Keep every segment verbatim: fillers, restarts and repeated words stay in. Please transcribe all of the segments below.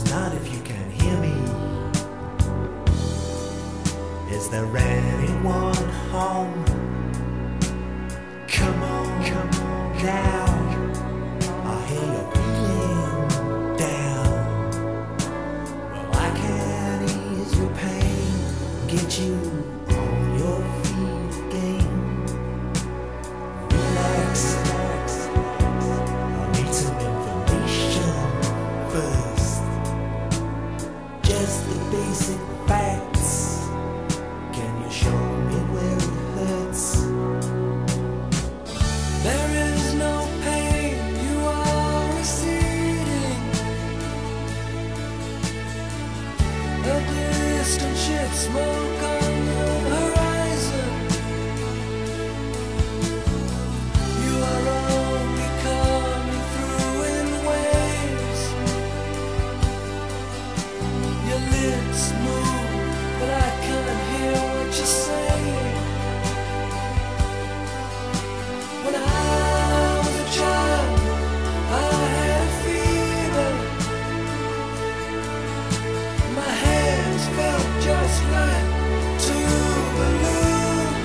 Not if you can hear me. Is there anyone home? Come on, come on now. I hear you're feeling down. Well, I can ease your pain, get you on your feet again. Relax, relax. I need some information first. Just the basic facts. Can you show me where it hurts? There is no pain, you are receding. A distant ship, smoke on the horizon. You are only coming through in waves. Your lips move, but I can't hear what you're saying. When I was a child, I had a fever. My hands felt just like two balloons.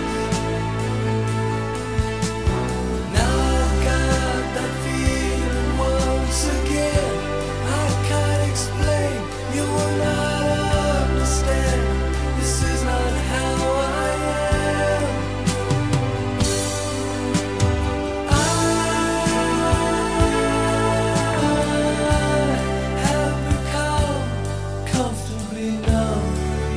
Now I've got that feeling once again. I can't explain, you will not understand. This is not how I am. I have become comfortably numb.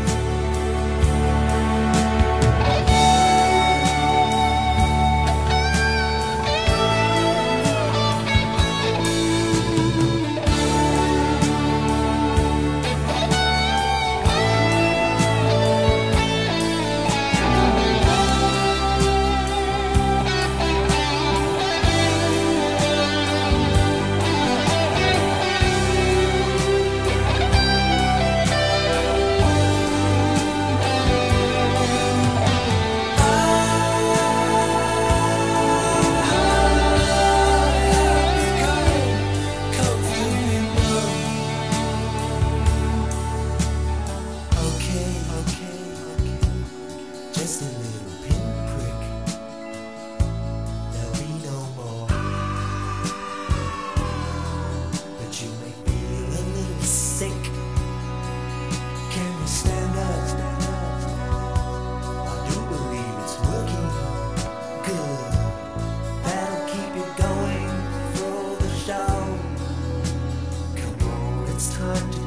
Okay, okay, okay. Just a little pinprick. There'll be no more. But you may feel a little sick. Can you stand up? Stand up. I do believe it's working good. That'll keep you going for the show. Come on, it's time to